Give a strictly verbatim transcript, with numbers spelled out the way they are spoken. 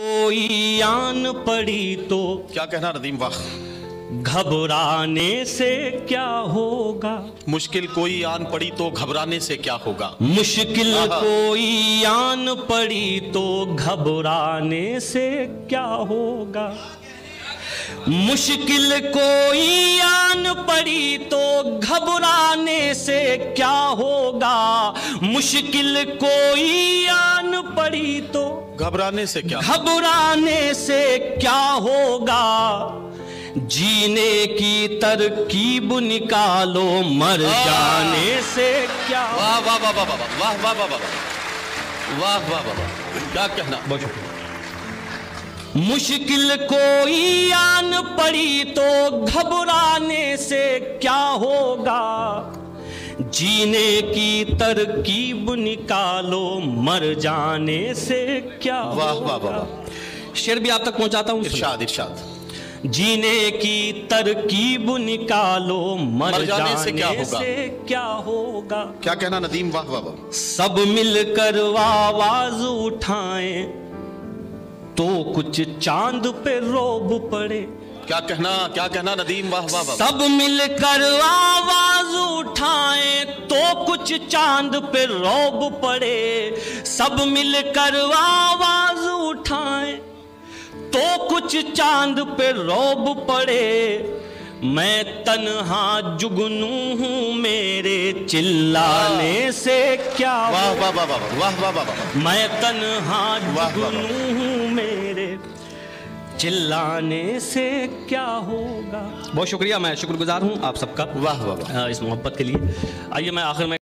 کوئی آن پڑی تو کیا کہنا ندیم؟ واہ! گھبرانے سے کیا ہوگا؟ مشکل کوئی آن پڑی تو گھبرانے سے کیا ہوگا؟ مشکل کوئی آن پڑی تو گھبرانے سے کیا ہوگا؟ مشکل کوئی آن پڑی تو گھبرانے سے کیا ہوگا؟ مشکل کوئی آن پڑی تو گھبرانے سے کیا گھبرانے سے کیا ہوگا؟ جینے کی ترکیب نکالو، مر جانے سے کیا واہ واہ واہ واہ واہ واہ واہ واہ واہ واہ واہ کیا کہنا؟ بہت شکریہ۔ مشکل کوئی آن پڑی تو گھبرانے سے کیا ہوگا؟ جینے کی ترکیب نکالو، مر جانے سے کیا ہوگا؟ واہ واہ واہ، شعر بھی آپ تک پہنچاتا ہوں۔ ارشاد ارشاد۔ جینے کی ترکیب نکالو، مر جانے سے کیا ہوگا؟ کیا کہنا ندیم؟ واہ واہ واہ۔ سب مل کر آواز اٹھائیں تو کچھ چاند پہ روب پڑے۔ کیا کہنا کیا کہنا ندیم؟ واہ واہ واہ۔ سب مل کر آواز اٹھائیں تو کچھ چاند پہ روب پڑے۔ سب مل کر آواز اٹھائیں تو کچھ چاند پہ روب پڑے۔ میں تنہا جگنوں ہوں، میرے چلانے سے کیا واہ واہ واہ واہ واہ واہ واہ۔ میں تنہا جگنوں ہوں، میرے چلانے سے کیا ہوگا؟ بہت شکریہ، میں شکر گزار ہوں آپ سب کا واہ واہ واہ، اس محبت کے لیے۔ آئیے میں آخر میں